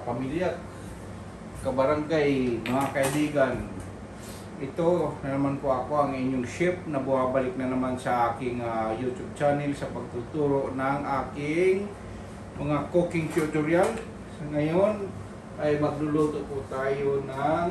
kapamilya, kabarangay, mga kaibigan. Ito na naman po ako, ang inyong chef na bumabalik na naman sa aking YouTube channel sa pagtuturo ng aking mga cooking tutorial. So, ngayon ay magluluto po tayo ng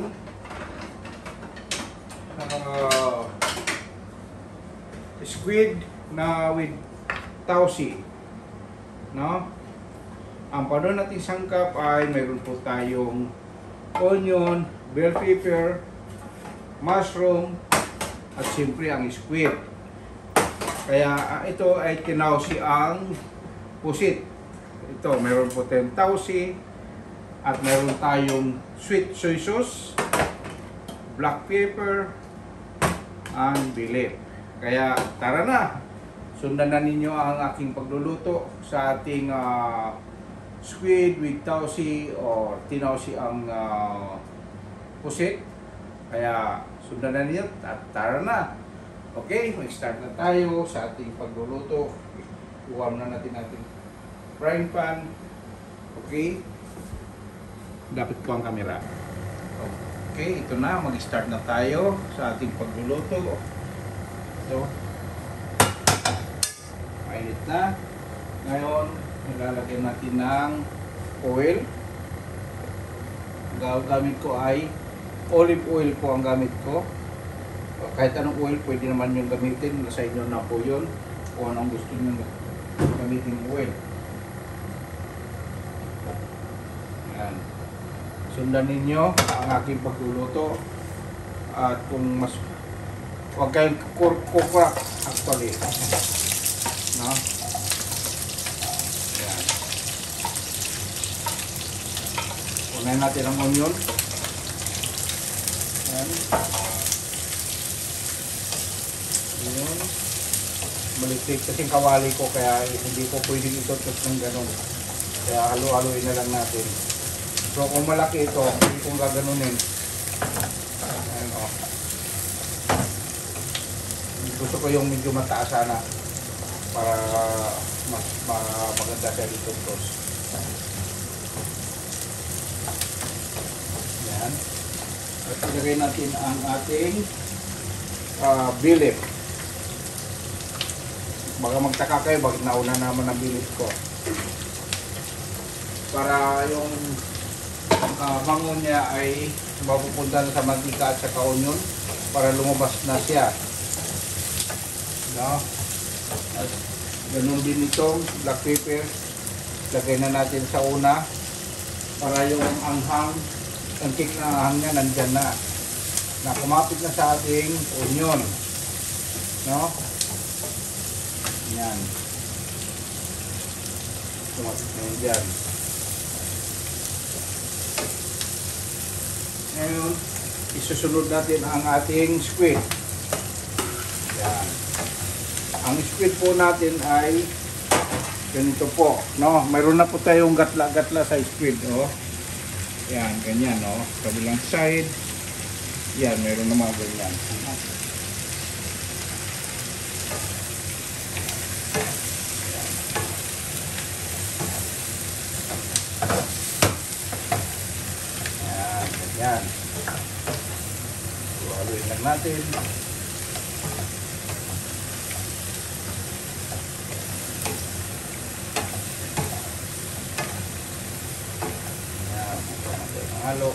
squid na with tausi, no? Ang paano natin sangkap ay mayroon po tayong onion, bell pepper, mushroom, at siyempre ang squid. Kaya ito ay tinausi ang pusit. Ito, mayroon po tayong tausi at mayroon tayong sweet soy sauce, black pepper, and bilip. Kaya tara na, sundan na ninyo ang aking pagluluto sa ating squid with tausi or tinausi ang pusit. Kaya sundan na ninyo at tara na. Okay, mag-start na tayo sa ating pagluluto. Iwan na natin ating frying pan. Okay, dapat ko ang camera. Okay, ito na, mag-start na tayo sa ating pagluluto. So, mainit na. Ngayon, nilalagyan natin ng oil. Gamit ko ay olive oil po ang gamit ko. Kahit anong oil, pwede naman yung gamitin. Nasa inyo na po yun. Kung anong gusto nyo gamitin oil. Ayan. Sundan ninyo ang aking pagluluto. At kung mas huwag kayong kukrak actually, no? Ayan. Unahin natin ang onion. Ayan. Ayan. Maliktik kasing kawali ko, kaya hindi ko pwedeng itutot ng ganun. Kaya halu-haluin na lang natin. So kung malaki ito, hindi kong gaganunin. Ayan, o. Gusto ko yung medyo mataas sana para mas maganda siya dito. Yan. At ilagay natin ang ating bilip. Baka magtaka kayo bakit nauna naman ang bilip ko. Para yung bangon niya ay mapupunta sa mantika at sa onion para lumabas na siya. No? At ganun din itong black pepper. Lagay na natin sa una para yung anghang, ang kick na anghang niya nandyan na. Kumapit na sa ating onion. No? Yan. Kumapit na yun dyan. Ngayon, isusunod natin ang ating squid. Yan. Ang squid po natin ay ganito po, no? Mayroon na po tayong gatla-gatla sa squid, oh. Yan, ganyan, no? Kabilang side. Yan, mayroon na mga ganyan. Yan, ganyan. So, haluin lang natin. Halo.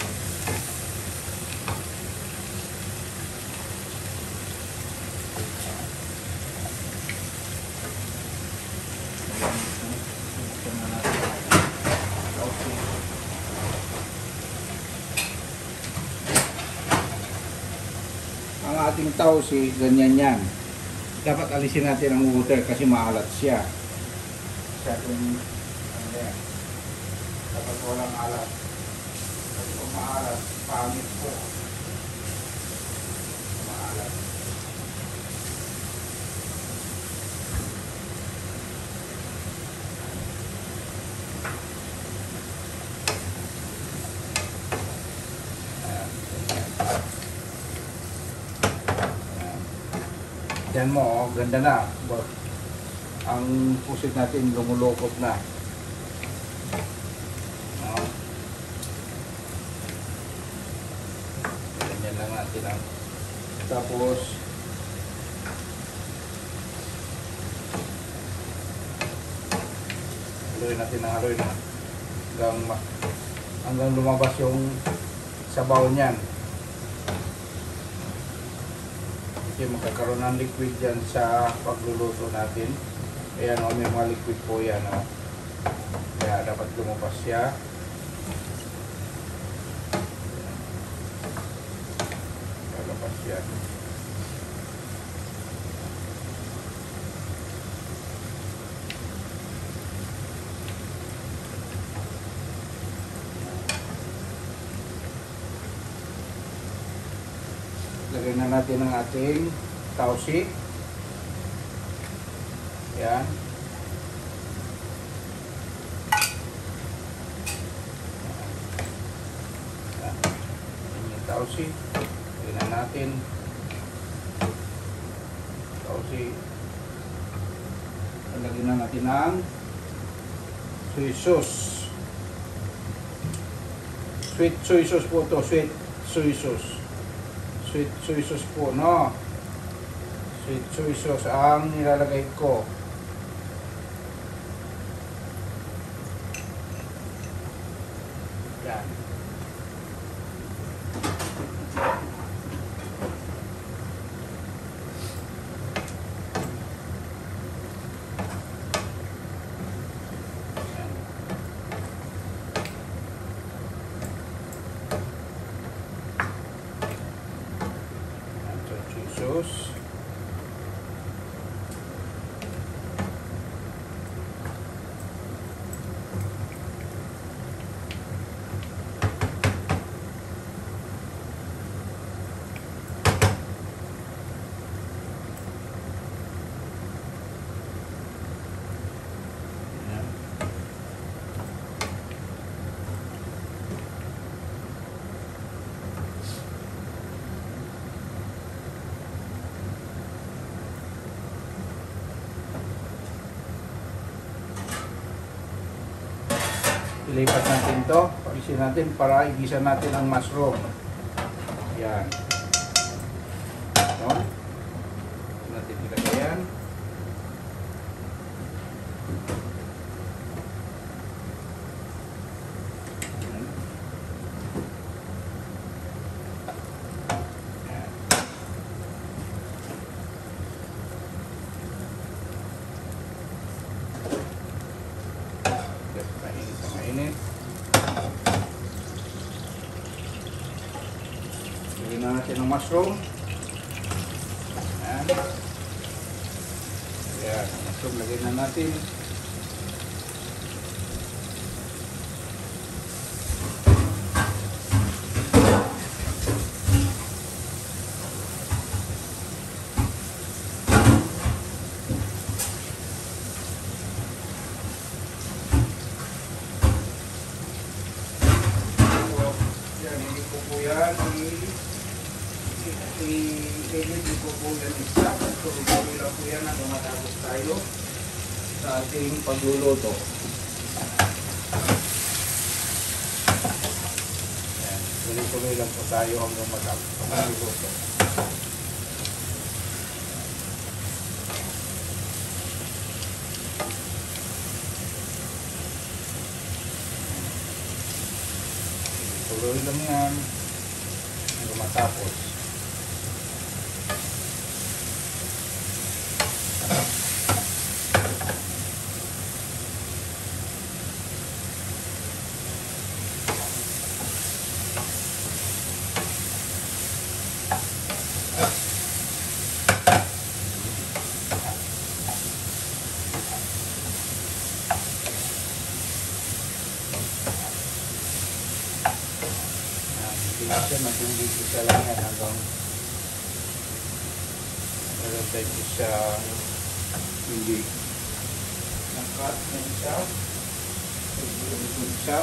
Ang ating tausi, ganyan yan. Dapat alisin natin ang water kasi maalat siya. Dapat walang alat. Maalat, pangit po. Maalat. Yan mo, oh, ganda na. Ang pusit natin lumulukot na. No? natin ang tapos haluin natin ng haluin hanggang lumabas yung sabaw niyan. Kasi magkakaroon ng liquid yan sa pagluluto natin. Ayan o, may mga liquid po yan o. Kaya dapat lumabas siya. Lumabas yan. Lagyan na natin ang ating tausi. Yan. Yung tausi. Lagyan na natin. Tausi. Lagyan na natin ang soy sauce. Sweet soy sauce po to. Sweet soy sauce. Sweet soy sauce po, no? Sweet soy sauce ang nilalagay ko. Yan. Sauce. Ilipat natin to, pagisin natin para igisa natin ang mushroom. Yan. No? Natin ilagay yan. Mainit. Lagyan na natin ng mushroom. Ayan. Ayan, ang mushroom lagyan na natin. Hindi ko po yan isa. So, gawin lang po yan hanggang matapos tayo sa ating pagluluto. Yan. Tuloy-tuloy lang po tayo hanggang matapos pagluluto. Tuloy lang yan hanggang matapos. Kasi matindi siya lang yan hanggang tayo siya hindi nakat na siya siya.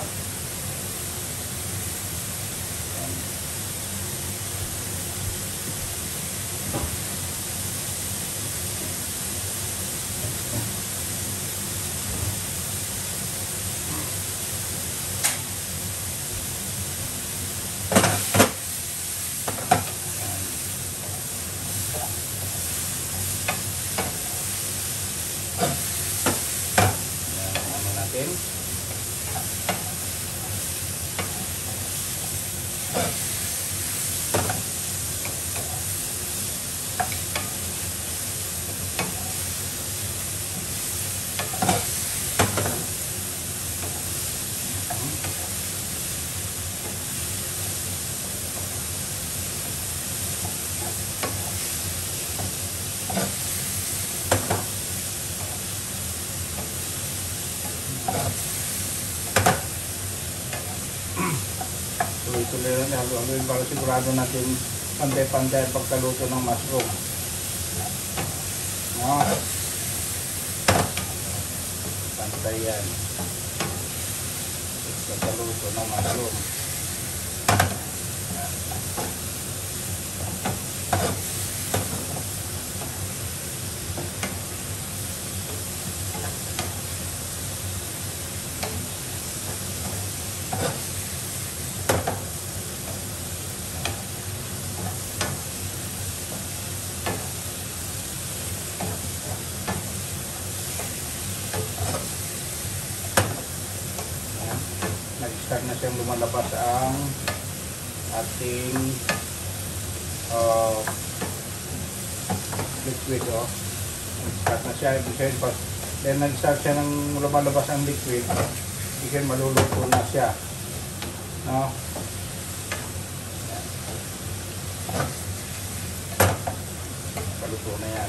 Tuloy-tuloy lang, halo-haloin para sigurado natin pantay-pantay ang pagkaluto ng mushroom. No? Pantay yan. Pagkaluto ng mushroom. Nag-start na siyang lumalabas ang ating liquid. Nag-start na siya. Then nag-start siya ng lumalabas ang liquid. Ibig maluluto na siya. No? Paluto na yan.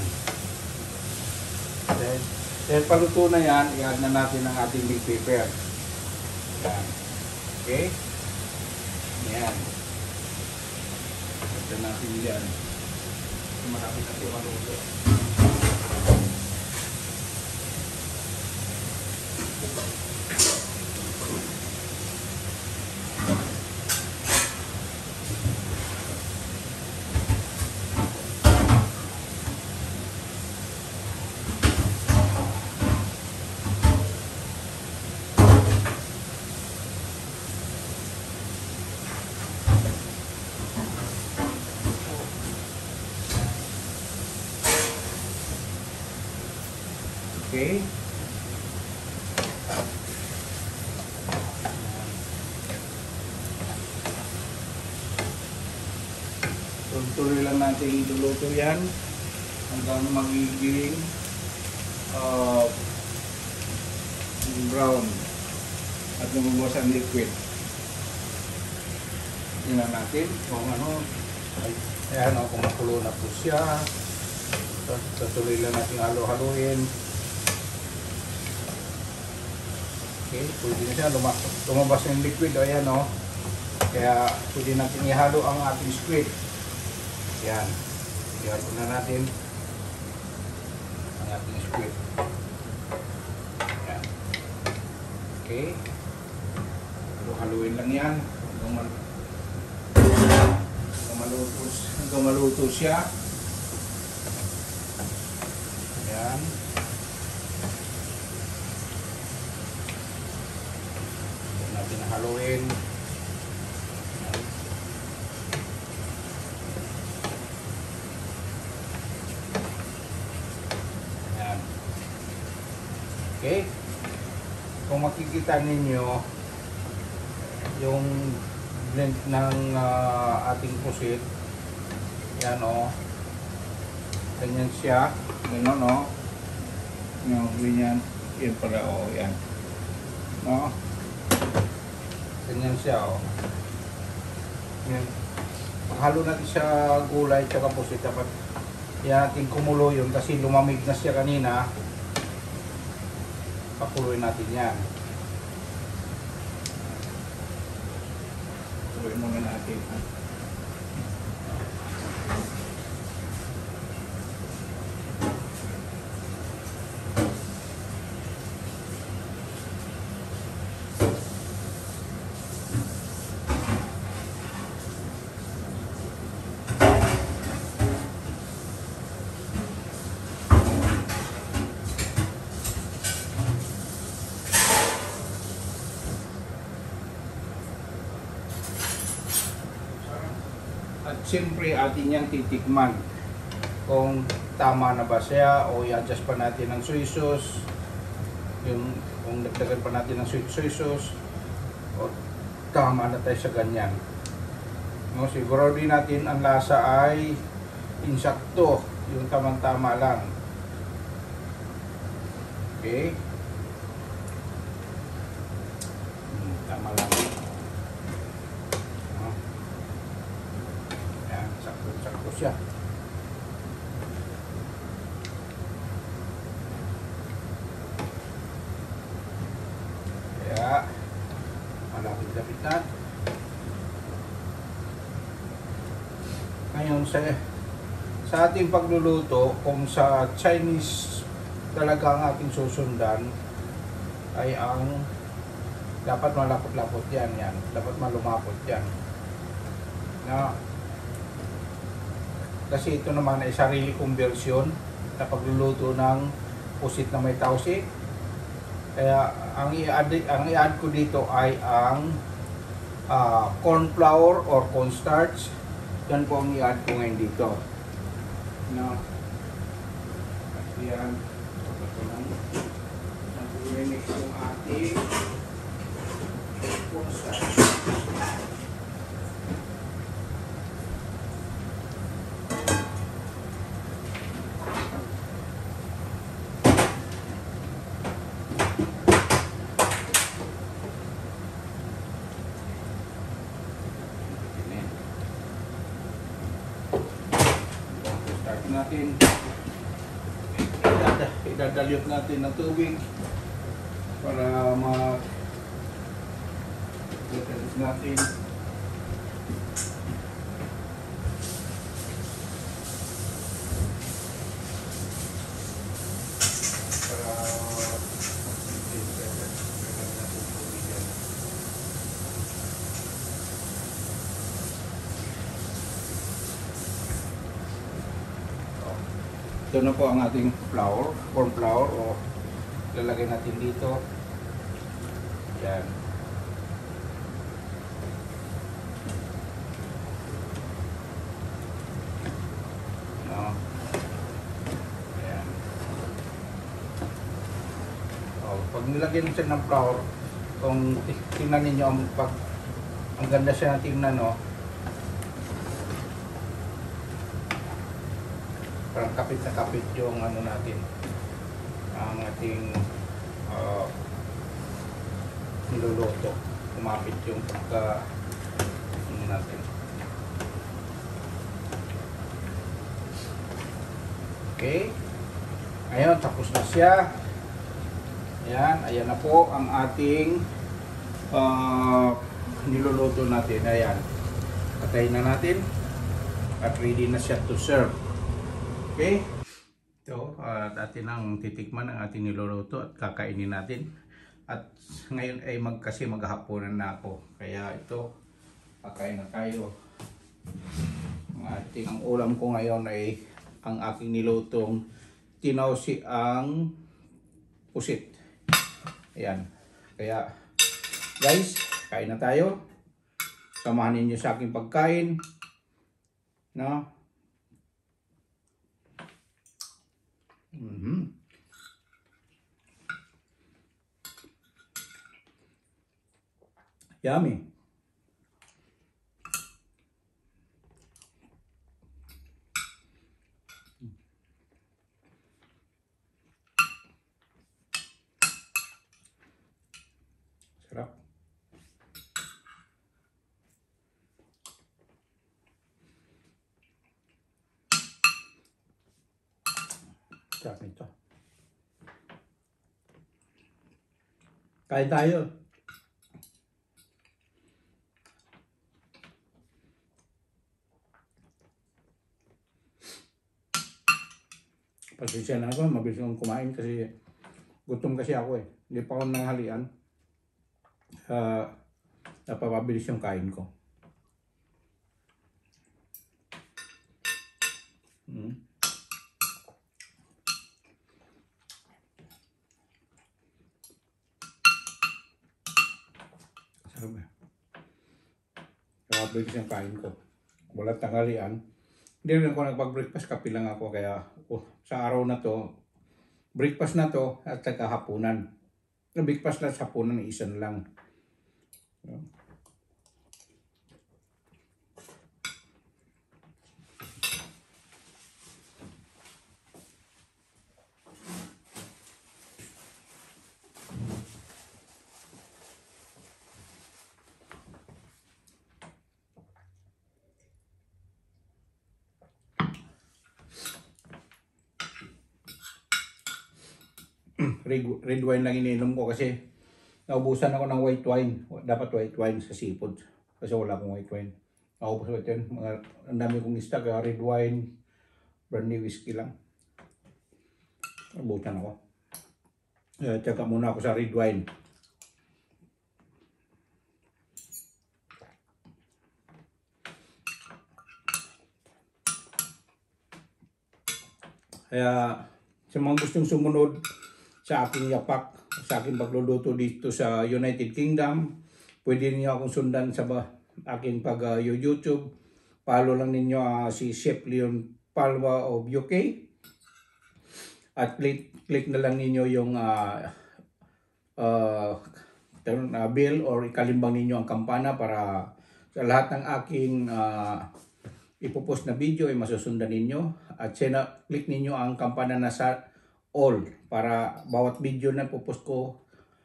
Then paluto na yan, i-add na natin ang ating big pepper. Yan. Okay? Yan. Ito natin yan. Marami na ito maluto. Okay. Tuloy lang natin iluluto yan hanggang magiging brown at lumabas ang liquid. Tingnan natin kung ano. Ayan, kung makulo na po siya. Tuloy lang natin halo-haloin. Okay, pwede na siya. Lumabas yung liquid. Ayan, o. Kaya pwede natin ihalo ang ating squid. Ayan. Ihalo na natin ang ating squid. Ayan. Okay. Halo-haloin lang yan. Hanggang maluto siya. Ayan. Natin haluin. Ayan. Okay. Kung makikita ninyo yung blend ng ating pusit, yan o, ganyan siya, gano'n o, yung ganyan, yan pala o, yan, no? Ganyan siya o. Yan. Halo natin siya gulay tsaka pusit. Dapat yan natin kumulo yun kasi lumamig na siya kanina. Pakuloy natin yan. Tuloy muna natin. At siyempre atin niyang titikman kung tama na ba siya o i-adjust pa natin ng soy sauce, kung dagdagan pa natin ng soy sauce o tama na tayo sa ganyan. No, siguro din natin ang lasa ay insakto, yung tamang-tama lang. Okay? Tama lang. Sakto siya. Kaya malapit-lapit na. Ngayon sa ating pagluluto, kung sa Chinese talaga ang ating susundan, ay ang dapat malapot-lapot yan, dapat malumapot yan. Na, kasi ito naman ay sarili kong version na pagluluto ng pusit na may tausi. Kaya ang i-add ko dito ay ang corn flour or cornstarch. Yan po ang i-add ko ngayon dito. No. Yan. Nag-remix yung ating cornstarch. Natin idadalyot natin ng tubig para ma-dalyot natin para ito na po ang ating flour, corn flour, o lalagay natin dito. Yan. No. Yan. O, pag nilagyan siya ng flour, kung tingnan ninyo ang ganda siya na tingnan, no? Parang kapit na kapit yung ano natin, ang ating niluluto. Kumapit yung pagka ano natin. Okay. Ngayon, tapos na siya. Ayan na po ang ating niluluto natin. Ayan. Patayin na natin. At ready na siya to serve. Okay? Ito, atin ang titikman ang ating niluluto at kakainin natin. At ngayon ay kasi maghahaponan na ako. Kaya ito, kakain na tayo. Ang ulam ko ngayon ay ang aking nilutong tinawsi ang pusit. Ayan. Kaya, guys, kain na tayo. Samahan ninyo sa aking pagkain. No? Yummy. Sarap. Sarap nito. Kain tayo. Pasensya na ako, mabilis akong kumain kasi gutom kasi ako eh. Hindi pa ako nanghalian. Napapabilis yung kain ko. Sarap eh. Napapabilis yung kain ko. Wala tanghalian. Hindi rin ako nagpag-breakfast, kape lang ako. Kaya sa araw na to, breakfast na to at saka hapunan. Breakfast na sa hapunan, isan lang. Red wine lang ininom ko kasi naubusan ako ng white wine. Dapat white wine sa seafood kasi wala akong white wine. Ako pa sa yan, ang dami kong isda, kaya red wine, brandy whiskey lang. Abutan ako. Tsaka muna ako sa red wine. Kaya sa mga gustong sumunod sa aking yapak, sa aking pagluluto dito sa United Kingdom, pwede niyo akong sundan sa aking pag-YouTube. Follow lang ninyo si Chef Leon Palwa of UK. At click na lang ninyo yung bell or ikalimbang ninyo ang kampana para sa lahat ng aking ipopost na video ay masusundan ninyo. At click ninyo ang kampana na sa all para bawat video na ipopost ko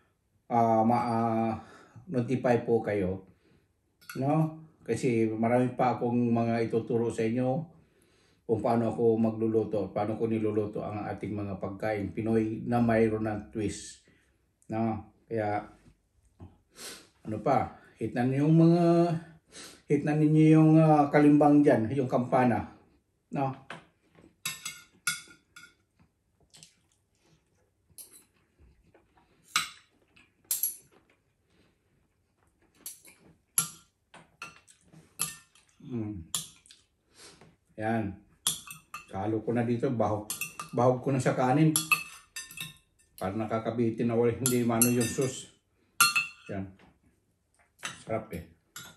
ma-notify po kayo. No? Kasi marami pa akong mga ituturo sa inyo kung paano ako magluluto, paano ko niluluto ang ating mga pagkain Pinoy na mayroon ng twist. No? Kaya ano pa, hit na ninyo yung kalimbang dyan, yung kampana. No? Yan. Halo ko na dito, bahog ko na sa kanin. Para nakakabitin na wala, hindi mano yung sauce. Yan. Sarap eh.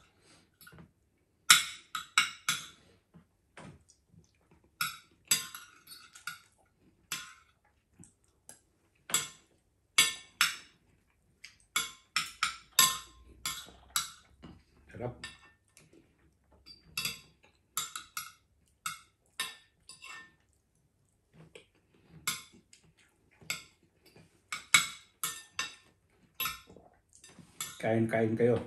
Sarap. Kain-kain kayo.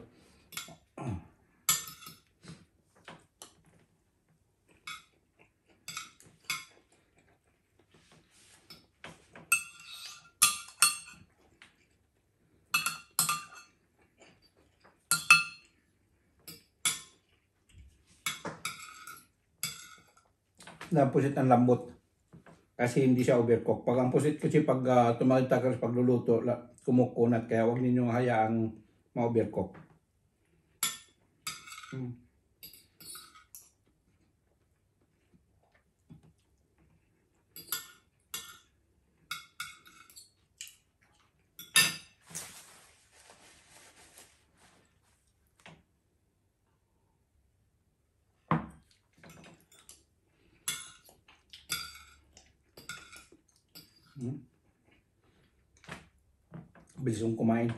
Ang pusit ang lambot kasi hindi siya overcook. Pag ang pusit kasi pag tumagal sa pagluluto, kumukunat, kaya huwag ninyong hayaang ma-overcook. Bilis kong kumain.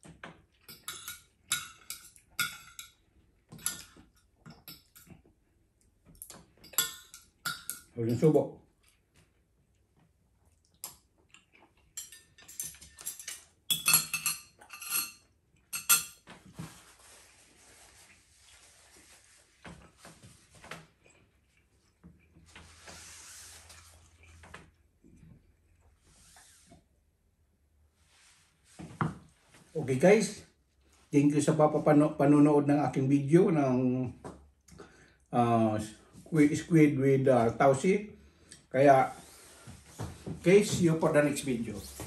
Huling subo. Okay guys, thank you sa panonood ng aking video ng squid with tausi. Kaya, see you for the next video.